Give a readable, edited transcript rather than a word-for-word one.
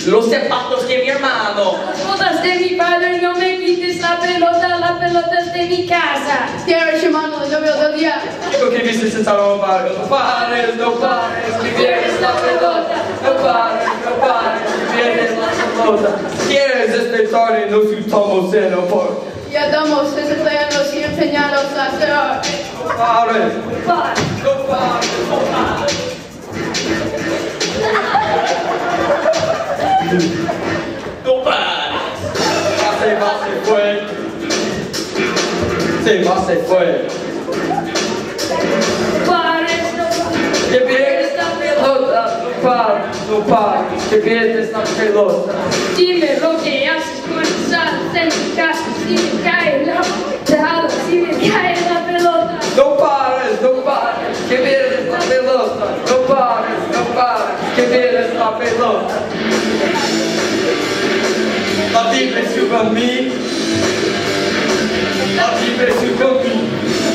Los zapatos de mi hermano. Las botas de mi padre, no me quites la pelota es de mi casa. Tienes hermano, no veo del día. Digo que viste esta ropa. No pares, que pierdes la pelota. No pares, que pierdes la pelota. ¿Quieres despertar y nos juntamos en el parque? Ya damos desempleados y empeñados a hacer arte. No pares, no pares. No pares. Se fue. Se fue. Pares, no Que pierdes la pelota. No pares, que pierdes la pelota. dime lo que haces cuando sales de mi casa. Si me cae la pelota. No pares, que pierdes la pelota. No pares, que pierdes la pelota. La diversión con mí. La diversión con mí.